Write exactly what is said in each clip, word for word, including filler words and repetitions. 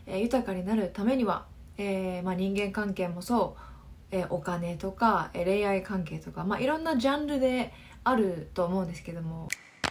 えー、豊かになるためには、えーまあ、人間関係もそう、えー、お金とか、えー、恋愛関係とか、まあ、いろんなジャンルであると思うんですけども、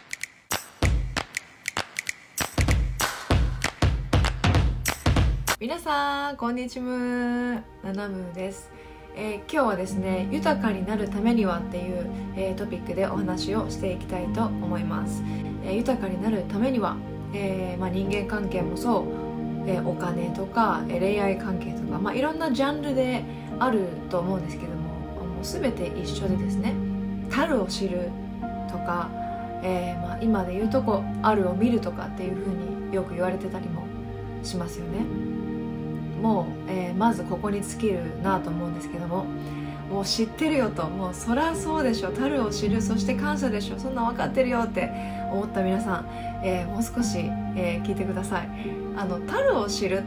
皆さんこんにちは、ナナムーです。えー、今日はですね、豊かになるためにはっていう、えー、トピックでお話をしていきたいと思います。えー、豊かになるためには、えーまあ、人間関係もそう、えー、お金とか、えー、恋愛関係とか、まあ、いろんなジャンルであると思うんですけども、もう全て一緒でですね、足るを知るとか、えーまあ、今で言うとこあるを見るとかっていう風によく言われてたりもしますよね。もう、えー、まずここに尽きるなと思うんですけども、もう知ってるよと、もうそりゃそうでしょ、足るを知る、そして感謝でしょ、そんな分かってるよって思った皆さん、えー、もう少し、えー、聞いてください。あの足るを知るって、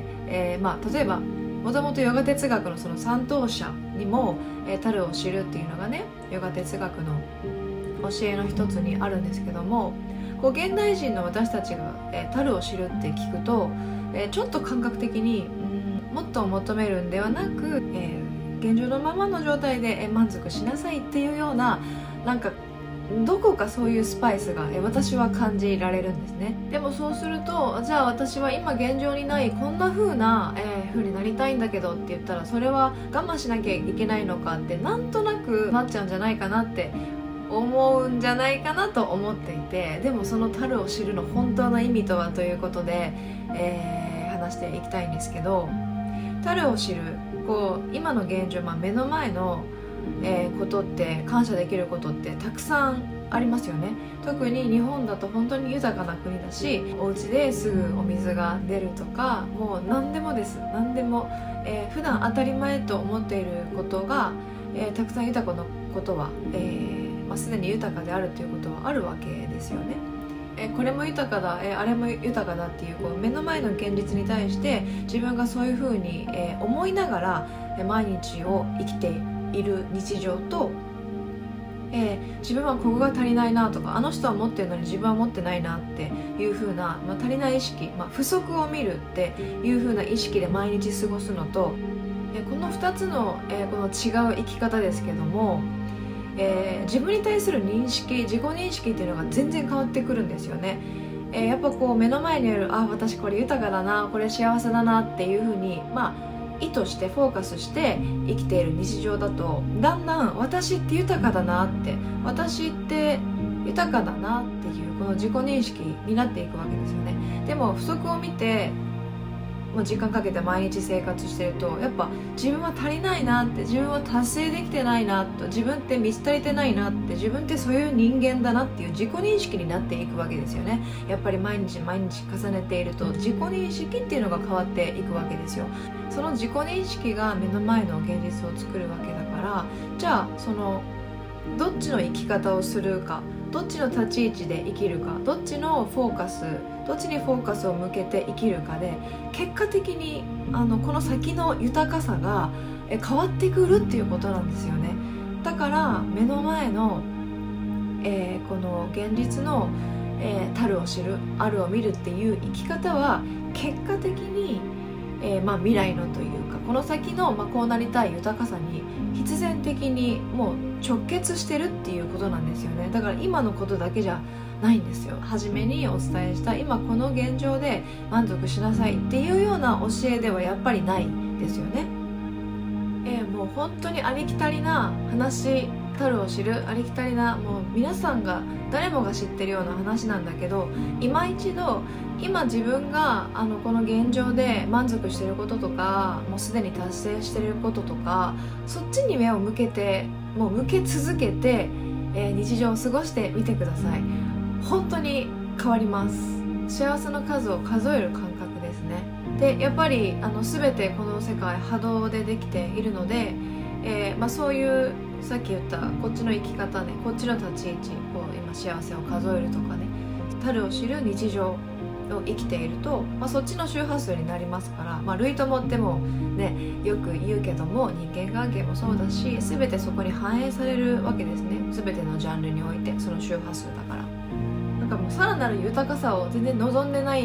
えーまあ、例えばもともとヨガ哲学のその三等者にも、えー、足るを知るっていうのがね、ヨガ哲学の教えの一つにあるんですけども、こう現代人の私たちが、えー、足るを知るって聞くと、えー、ちょっと感覚的にもっと求めるんではなく、えー、現状のままの状態で満足しなさいっていうような、なんかどこかそういうスパイスが私は感じられるんですね。でもそうすると、じゃあ私は今現状にないこんな風な、えー、風になりたいんだけどって言ったら、それは我慢しなきゃいけないのかって、なんとなくなっちゃうんじゃないかなって思うんじゃないかなと思っていて、でもその足るを知るの本当の意味とはということで、えー、話していきたいんですけど、足るを知る、こう今の現状、まあ、目の前の、えー、ことって感謝できることってたくさんありますよね。特に日本だと本当に豊かな国だし、お家ですぐお水が出るとか、もう何でもです、何でも、えー、普段当たり前と思っていることが、えー、たくさん豊かなことは、えーまあ、すでに豊かであるということはあるわけですよね。えこれも豊かだ、えあれも豊かだっていう、こう目の前の現実に対して自分がそういうふうに、え思いながら、え毎日を生きている日常と、えー、自分はここが足りないなとか、あの人は持ってるのに自分は持ってないなっていうふうな、まあ、足りない意識、まあ、不足を見るっていうふうな意識で毎日過ごすのと、えー、このふたつの、えー、この違う生き方ですけども、えー、自分に対する認識、自己認識っていうのが全然変わってくるんですよね。えー、やっぱこう目の前にある、あ、私これ豊かだな、これ幸せだなっていうふうに、まあ意図してフォーカスして生きている日常だと、だんだん私って豊かだなって、私って豊かだなっていうこの自己認識になっていくわけですよね。でも不足を見てもう時間かけて毎日生活してると、やっぱ自分は足りないなって、自分は達成できてないなと、自分って満ち足りてないなって、自分ってそういう人間だなっていう自己認識になっていくわけですよね。やっぱり毎日毎日重ねていると自己認識っていうのが変わっていくわけですよ。その自己認識が目の前の現実を作るわけだから、じゃあそのどっちの生き方をするか、どっちの立ち位置で生きるか、どっちのフォーカスどっちにフォーカスを向けて生きるかで、結果的にあのこの先の豊かさがえ変わってくるっていうことなんですよね。だから目の前の、えー、この現実の、えー、足るを知る、あるを見るっていう生き方は結果的に、えーまあ、未来のというか、この先の、まあ、こうなりたい豊かさに必然的にもう直結してるっていうことなんですよね。だから今のことだけじゃないんですよ。初めにお伝えした今この現状で満足しなさいっていうような教えではやっぱりないですよね。えー、もう本当にありきたりな話、足るを知る、ありきたりな、もう皆さんが誰もが知ってるような話なんだけど、今一度今自分があのこの現状で満足してることとか、もうすでに達成してることとか、そっちに目を向けて、もう向け続けて、えー、日常を過ごしてみてください。本当に変わります。幸せの数を数える感覚ですね。でやっぱりあの全てこの世界波動でできているので、えーまあ、そういうさっき言ったこっちの生き方ね、こっちの立ち位置、こう今幸せを数えるとかね、足るを知る日常を生きていると、まあ、そっちの周波数になりますから、まあ、類友ってもねよく言うけども、人間関係もそうだし、全てそこに反映されるわけですね。全てのジャンルにおいてその周波数だから、なんかもうさらなる豊かさを全然望んでない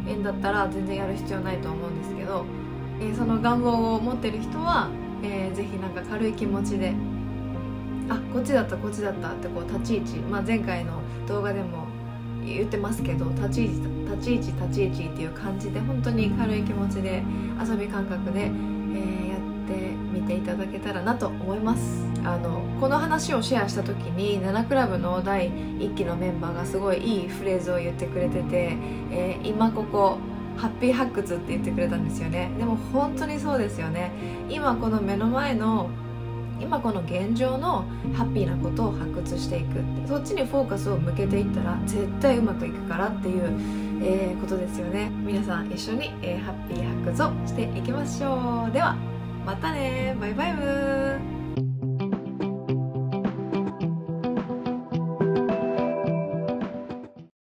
円だったら全然やる必要ないと思うんですけど、えー、その願望を持ってる人は、えー、ぜひなんか軽い気持ちで、あ、こっちだったこっちだったってこう立ち位置、まあ、前回の動画でも言ってますけど、立ち位置立ち位置立ち位置っていう感じで本当に軽い気持ちで遊び感覚で、えー、やってみていただけたらなと思います。あのこの話をシェアした時にななクラブのだいいっきのメンバーがすごいいいフレーズを言ってくれてて、えー、今ここハッピー発掘って言ってくれたんですよね。でも本当にそうですよね。今この目の前の今この現状のハッピーなことを発掘していく、そっちにフォーカスを向けていったら絶対うまくいくからっていう、えー、ことですよね。皆さん一緒に、えー、ハッピー発掘をしていきましょう。ではまたね、バイバイブー。